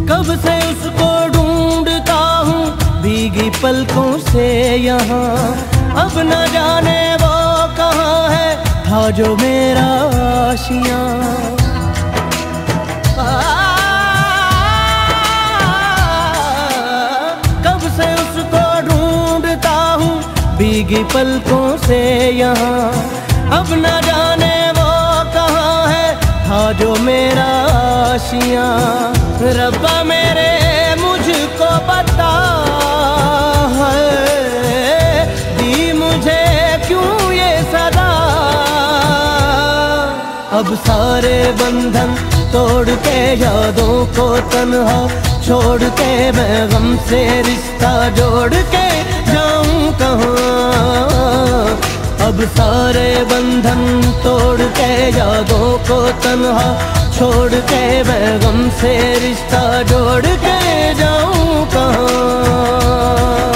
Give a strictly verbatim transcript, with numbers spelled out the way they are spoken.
कब से उसको ढूंढता हूँ भीगी पलकों से यहाँ, अब न जाने वो कहाँ है था जो मेरा आशियाँ। कब से उसको ढूंढता हूँ भीगी पलकों से यहाँ, अब न जाने वो कहाँ है था जो मेरा आशियाँ। रब्बा मेरे मुझको बता है दी मुझे क्यों ये सदा। अब सारे बंधन तोड़ के यादों को तन्हा छोड़ के मैं गम से रिश्ता जोड़ के जाऊं कहाँ। अब सारे बंधन तोड़ के यादों को तन्हा छोड़ के मैं गम से रिश्ता जोड़ के जाऊं कहाँ।